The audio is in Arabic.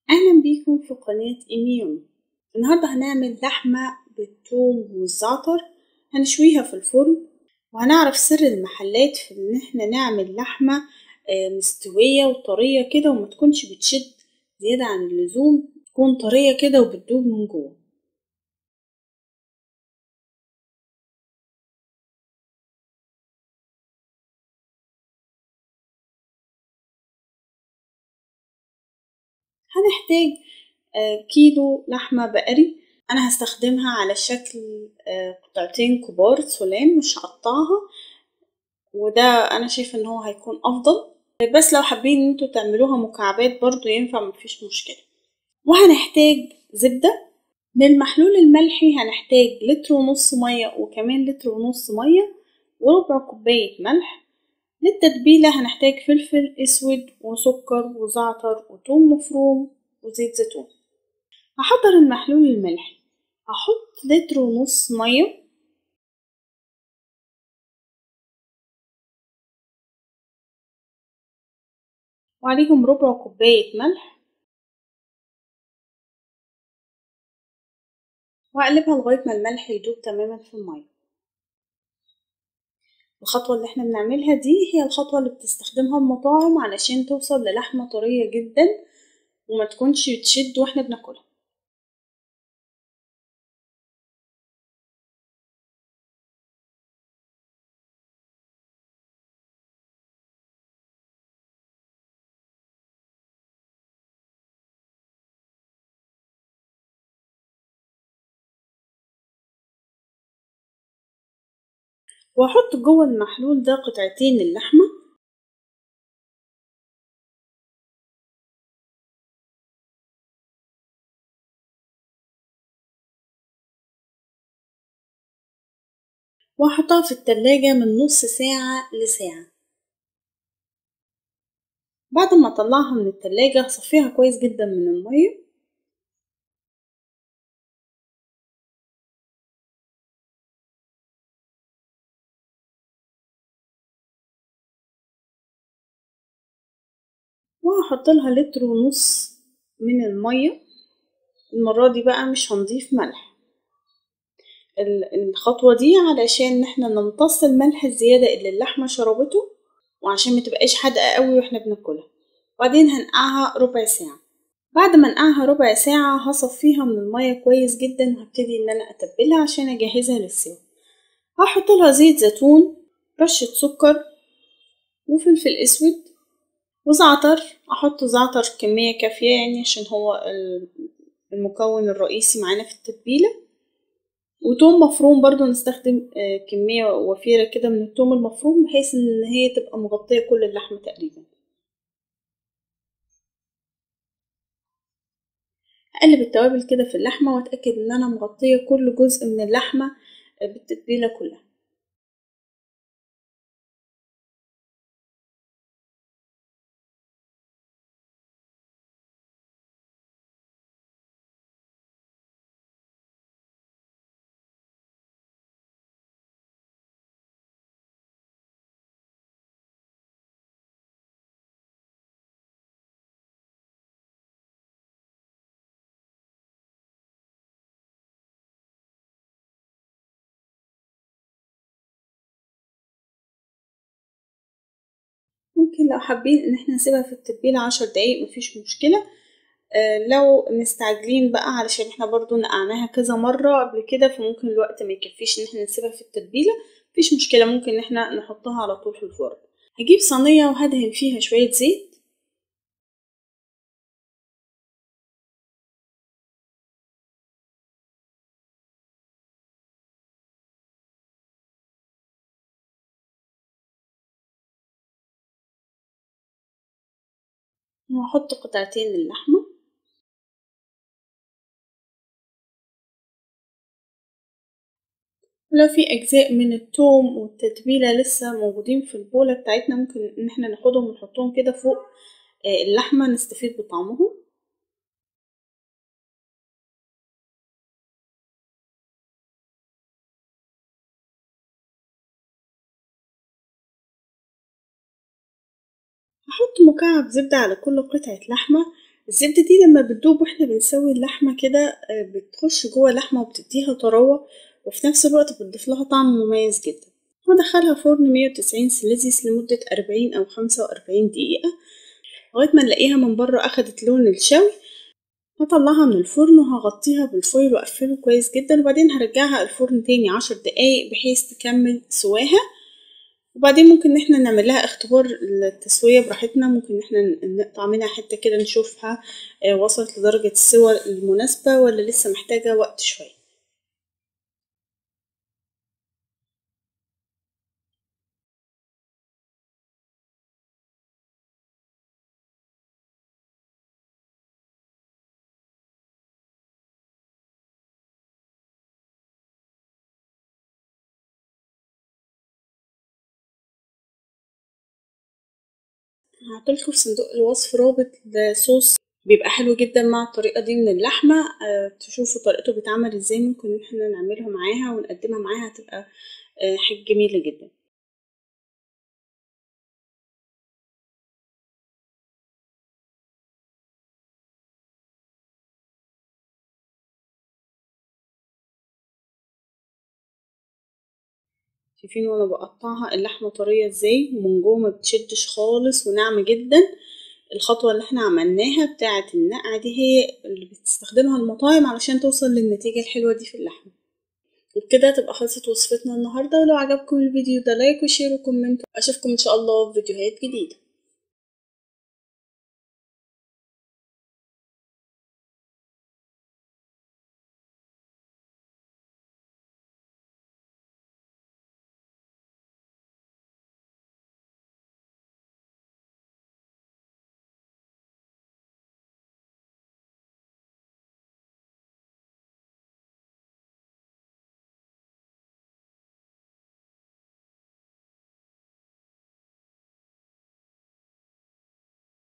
أهلا بيكم في قناة إيميون. النهاردة هنعمل لحمة بالثوم والزعتر، هنشويها في الفرن وهنعرف سر المحلات في إن احنا نعمل لحمة مستوية وطرية كده وما تكونش بتشد زيادة عن اللزوم، تكون طرية كده وبتدوب من جوه. هنحتاج كيلو لحمة بقري. أنا هستخدمها على شكل قطعتين كبار سلام، مش هقطعها، وده انا شايفه ان هو هيكون افضل. بس لو حابين ان انتوا تعملوها مكعبات برضو ينفع، مفيش مشكله. وهنحتاج زبده. للمحلول الملحي هنحتاج لتر ونص ميه، وكمان لتر ونص ميه وربع كوبايه ملح. للتتبيله هنحتاج فلفل اسود وسكر وزعتر وثوم مفروم وزيت زيتون. هحضر المحلول الملحي. هحط لتر ونص ميه وعليهم ربع كوبايه ملح، واقلبها لغايه ما الملح يدوب تماما في الميه. الخطوه اللي احنا بنعملها دي هي الخطوه اللي بتستخدمها المطاعم علشان توصل للحمه طريه جدا وما تكونش بتشد واحنا بناكلها. وهحط جوه المحلول ده قطعتين اللحمه، وهحطها في التلاجة من نص ساعة لساعة. بعد ما اطلعها من التلاجة هصفيها كويس جدا من المية، وهحط لها لتر ونص من المية. المرة دي بقى مش هنضيف ملح. الخطوة دي علشان احنا نمتص الملح الزيادة اللي اللحمة شربته، وعشان متبقاش حادقة قوي واحنا بناكلها. وبعدين هنقعها ربع ساعة. بعد ما انقعها ربع ساعة هصفيها من المية كويس جدا، وهبتدي ان انا اتبلها عشان اجهزها للسوا. هحط لها زيت زيتون، رشة سكر، وفلفل اسود، وزعتر. احط زعتر كمية كافية يعني عشان هو المكون الرئيسي معانا في التتبيلة. وتوم مفروم برضو نستخدم كمية وفيرة كده من التوم المفروم، بحيث ان هي تبقى مغطية كل اللحمة تقريبا. اقلب التوابل كده في اللحمة واتأكد ان انا مغطية كل جزء من اللحمة بالتتبيلة كلها. ممكن لو حابين ان احنا نسيبها في التتبيلة 10 دقايق مفيش مشكلة. لو مستعجلين بقى علشان احنا برضو نقعناها كذا مرة قبل كده، فممكن الوقت ما يكفيش ان احنا نسيبها في التتبيلة، مفيش مشكلة، ممكن ان احنا نحطها على طول في الفرن. هجيب صينية وهدهن فيها شوية زيت، وهحط قطعتين اللحمة، ولو في أجزاء من التوم والتتبيلة لسه موجودين في البولة بتاعتنا ممكن إن احنا ناخدهم ونحطهم كده فوق اللحمة نستفيد بطعمهم. هحط مكعب زبدة على كل قطعة لحمة، الزبدة دي لما بتدوب واحنا بنسوي اللحمة كده بتخش جوه اللحمة وبتديها طراوة، وفي نفس الوقت بتضيف لها طعم مميز جدا. وادخلها فرن 190 سيليزيوس لمدة 40 أو 45 دقيقة لغاية ما نلاقيها من بره أخدت لون الشوي. هطلعها من الفرن وهغطيها بالفويل وأقفله كويس جدا، وبعدين هرجعها الفرن تاني 10 دقايق بحيث تكمل سواها. وبعدين ممكن ان احنا نعمل لها اختبار التسوية براحتنا، ممكن ان احنا نقطع منها حتة كده نشوفها وصلت لدرجة السوى المناسبة ولا لسه محتاجة وقت شوية. هحطلكوا في صندوق الوصف رابط لصوص بيبقى حلو جدا مع الطريقة دي من اللحمة، تشوفوا طريقته بيتعمل ازاي، ممكن ان احنا نعملها معاها ونقدمها معاها، هتبقى حاجة جميلة جدا. شايفين وانا بقطعها اللحمة طرية ازاي ومن جوه ما بتشدش خالص وناعمة جدا. الخطوة اللي احنا عملناها بتاعة النقع دي هي اللي بتستخدمها المطاعم علشان توصل للنتيجة الحلوة دي في اللحمة. وبكده تبقى خلصت وصفتنا النهاردة، ولو عجبكم الفيديو ده لايك وشير وكومنت، اشوفكم ان شاء الله في فيديوهات جديدة.